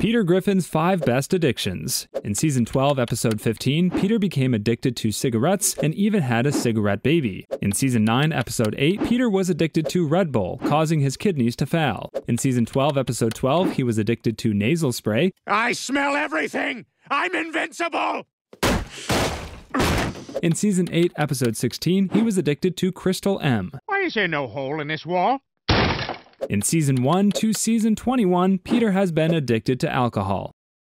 Peter Griffin's 5 Best Addictions. In Season 12, Episode 15, Peter became addicted to cigarettes and even had a cigarette baby. In Season 9, Episode 8, Peter was addicted to Red Bull, causing his kidneys to fail. In Season 12, Episode 12, he was addicted to nasal spray. I smell everything! I'm invincible! In Season 8, Episode 16, he was addicted to Crystal M. Why is there no hole in this wall? In Season 1 to Season 21, Peter has been addicted to alcohol.